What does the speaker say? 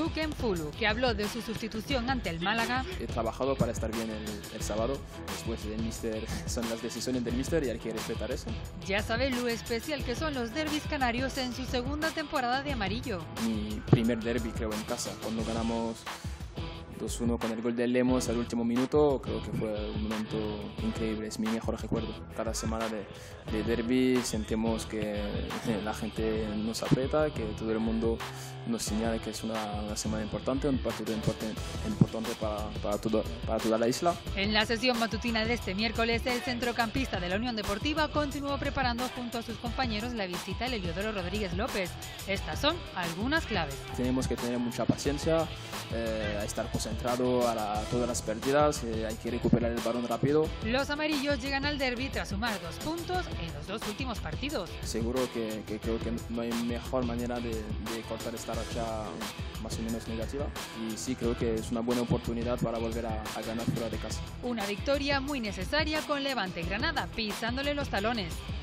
Luke Mfulu, que habló de su sustitución ante el Málaga. He trabajado para estar bien el sábado, después del míster, son las decisiones del míster y hay que respetar eso. Ya sabe lo especial que son los derbis canarios en su segunda temporada de amarillo. Mi primer derbi creo en casa, cuando ganamos 2-1 con el gol de Lemos al último minuto, creo que fue un momento increíble, es mi mejor recuerdo. Cada semana de derbi sentimos que la gente nos aprieta, que todo el mundo nos señala que es una semana importante, un partido importante para toda la isla. En la sesión matutina de este miércoles, el centrocampista de la Unión Deportiva continuó preparando junto a sus compañeros la visita al Heliodoro Rodríguez López. Estas son algunas claves. Tenemos que tener mucha paciencia, estar concentrado a todas las pérdidas, hay que recuperar el balón rápido. Los amarillos llegan al derbi tras sumar 2 puntos en los 2 últimos partidos. Seguro que creo que no hay mejor manera de cortar esta racha más o menos negativa, y sí creo que es una buena oportunidad para volver a ganar fuera de casa. Una victoria muy necesaria con Levante Granada pisándole los talones.